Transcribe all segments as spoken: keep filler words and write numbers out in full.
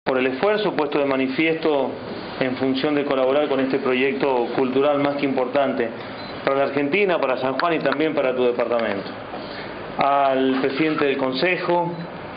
por el esfuerzo puesto de manifiesto en función de colaborar con este proyecto cultural más que importante para la Argentina, para San Juan y también para tu departamento. Al presidente del Consejo,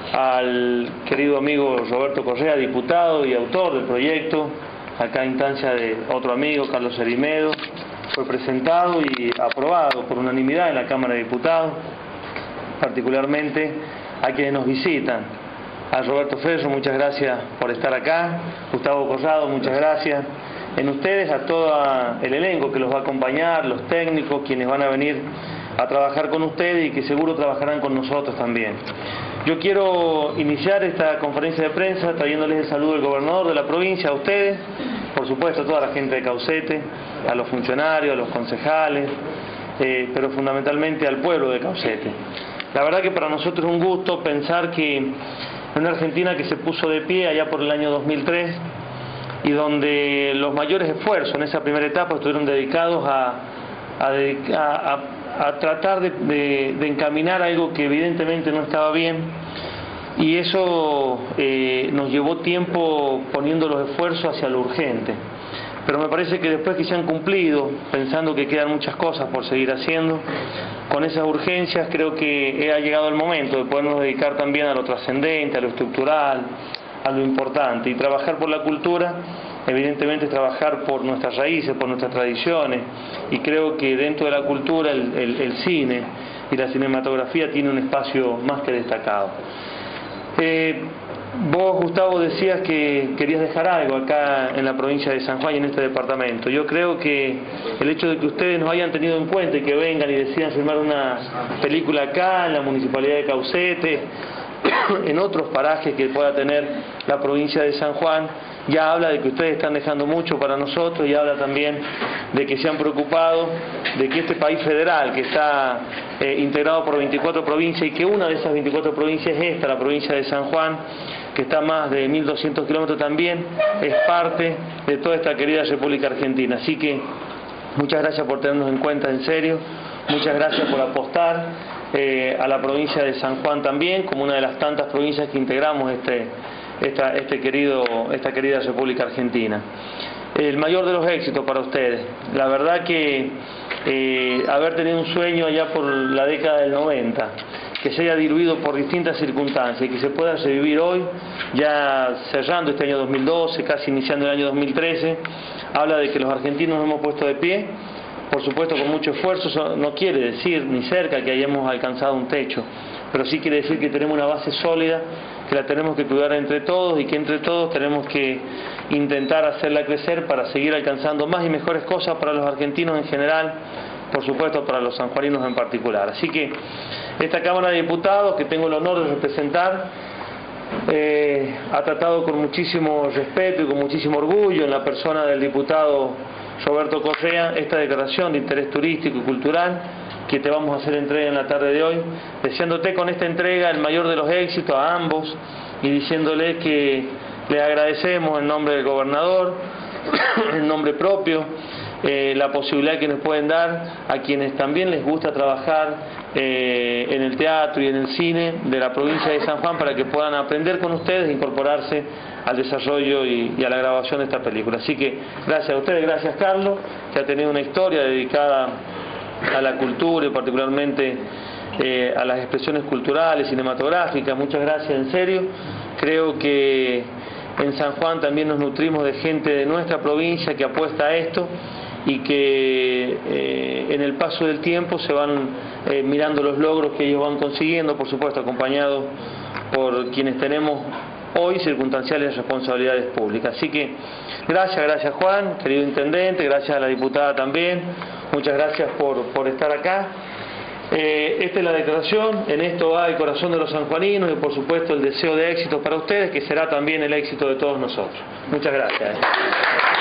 al querido amigo Roberto Correa, diputado y autor del proyecto, acá a instancia de otro amigo, Carlos Erimedo, fue presentado y aprobado por unanimidad en la Cámara de Diputados, particularmente a quienes nos visitan. A Roberto Ferro, muchas gracias por estar acá. Gustavo Corrado, muchas gracias. En ustedes, a todo el elenco que los va a acompañar, los técnicos, quienes van a venir a trabajar con ustedes y que seguro trabajarán con nosotros también. Yo quiero iniciar esta conferencia de prensa trayéndoles el saludo del gobernador de la provincia, a ustedes, por supuesto a toda la gente de Caucete, a los funcionarios, a los concejales, eh, pero fundamentalmente al pueblo de Caucete. La verdad que para nosotros es un gusto pensar que en una Argentina que se puso de pie allá por el año dos mil tres y donde los mayores esfuerzos en esa primera etapa estuvieron dedicados a, a, a, a tratar de, de, de encaminar algo que evidentemente no estaba bien, y eso eh, nos llevó tiempo poniendo los esfuerzos hacia lo urgente. Pero me parece que después que se han cumplido, pensando que quedan muchas cosas por seguir haciendo, con esas urgencias creo que ha llegado el momento de podernos dedicar también a lo trascendente, a lo estructural, a lo importante. Y trabajar por la cultura, evidentemente es trabajar por nuestras raíces, por nuestras tradiciones, y creo que dentro de la cultura el, el, el cine y la cinematografía tiene un espacio más que destacado. Eh, Vos, Gustavo, decías que querías dejar algo acá en la provincia de San Juan y en este departamento. Yo creo que el hecho de que ustedes nos hayan tenido en cuenta y que vengan y decidan filmar una película acá, en la municipalidad de Caucete, en otros parajes que pueda tener la provincia de San Juan, ya habla de que ustedes están dejando mucho para nosotros y habla también de que se han preocupado de que este país federal, que está eh, integrado por veinticuatro provincias, y que una de esas veinticuatro provincias es esta, la provincia de San Juan, que está a más de mil doscientos kilómetros también, es parte de toda esta querida República Argentina. Así que muchas gracias por tenernos en cuenta en serio, muchas gracias por apostar eh, a la provincia de San Juan también, como una de las tantas provincias que integramos este, esta, este querido, esta querida República Argentina. El mayor de los éxitos para ustedes. La verdad que eh, haber tenido un sueño allá por la década del noventa, que se haya diluido por distintas circunstancias y que se pueda revivir hoy, ya cerrando este año dos mil doce, casi iniciando el año dos mil trece, habla de que los argentinos nos hemos puesto de pie, por supuesto con mucho esfuerzo. Eso no quiere decir ni cerca que hayamos alcanzado un techo, pero sí quiere decir que tenemos una base sólida, que la tenemos que cuidar entre todos y que entre todos tenemos que intentar hacerla crecer para seguir alcanzando más y mejores cosas para los argentinos en general, por supuesto para los sanjuaninos en particular. Así que esta Cámara de Diputados, que tengo el honor de representar, eh, ha tratado con muchísimo respeto y con muchísimo orgullo en la persona del diputado Roberto Correa esta declaración de interés turístico y cultural que te vamos a hacer entrega en la tarde de hoy, deseándote con esta entrega el mayor de los éxitos a ambos y diciéndole que le agradecemos en nombre del gobernador, en nombre propio, eh, la posibilidad que nos pueden dar a quienes también les gusta trabajar eh, en el teatro y en el cine de la provincia de San Juan, para que puedan aprender con ustedes e incorporarse al desarrollo y, y a la grabación de esta película. Así que gracias a ustedes, gracias Carlos, que ha tenido una historia dedicada a la cultura y particularmente eh, a las expresiones culturales, cinematográficas. Muchas gracias, en serio. Creo que en San Juan también nos nutrimos de gente de nuestra provincia que apuesta a esto y que eh, en el paso del tiempo se van eh, mirando los logros que ellos van consiguiendo, por supuesto acompañados por quienes tenemos hoy circunstanciales responsabilidades públicas. Así que gracias, gracias Juan, querido intendente, gracias a la diputada también, muchas gracias por, por estar acá. Eh, esta es la declaración, en esto va el corazón de los sanjuaninos y por supuesto el deseo de éxito para ustedes, que será también el éxito de todos nosotros. Muchas gracias.